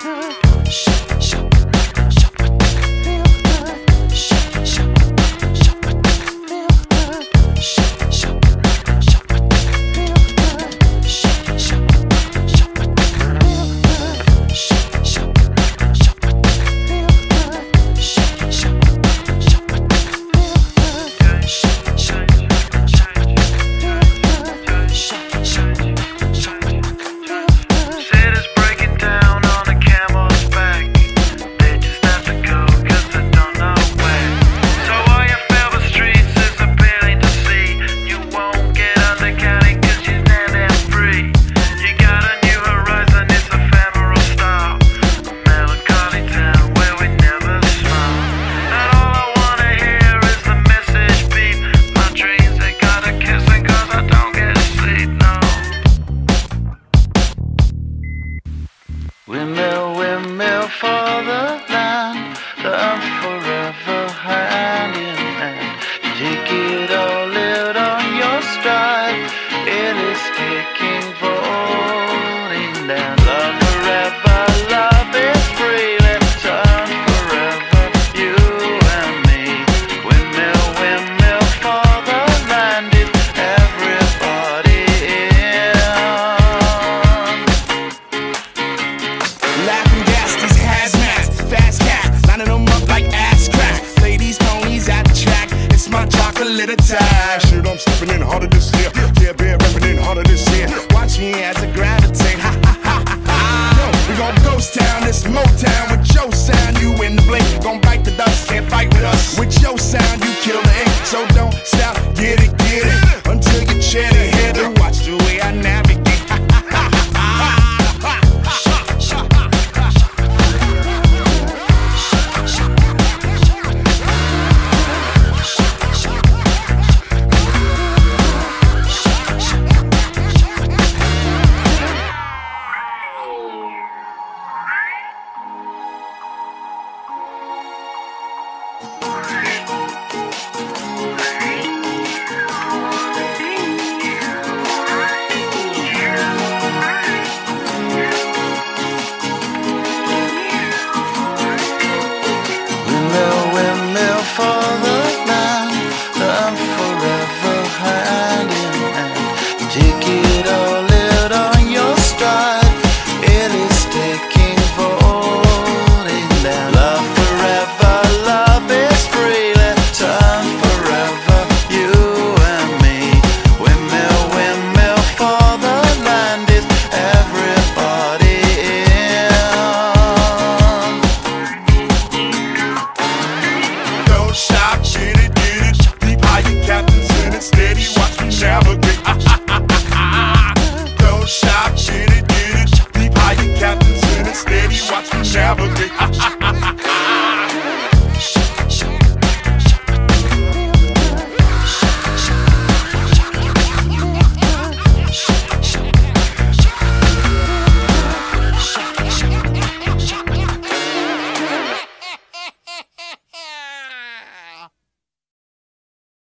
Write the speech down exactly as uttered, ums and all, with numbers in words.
Windmill, windmill for the land, love forever hand in hand. Take it all, live on your stride. It is taking, falling down. Love forever, love is free. Let's turn forever, you and me. Windmill, windmill for the land, is everybody in. Laughing gas, these hazmats, fast cats, lining them up like ass crack. Ladies, ponies at the track, it's my chocolate attack. Shit, I'm stepping in harder this year. Yeah, bear repping in harder this year. Watch me as I gravitate. Ha ha ha ha ha. Yo, we gon' ghost town, this Motown with your sound. You in the blink, gon' bite the dust, can't fight with us. With your sound, you kill the ink. So don't stop, get it, get it, until you chat it, hit it. Watch the way I navigate. Ha ha ha ha ha. Windmill, windmill for the land, love forever hand in hand. Take it all, live on your stride. It is taking, falling down. Love forever, love is free. Let's turn forever, you and me. Windmill, windmill for the land, is everybody in. Don't stop, get it, get it. Deep high, your captain's in it. Steady, watch me navigate. Ah, ah, ah, ah, ah. Don't stop, get it, get it. Deep high, your captain's in it. Steady, watch me navigate. Ah, ah, ah.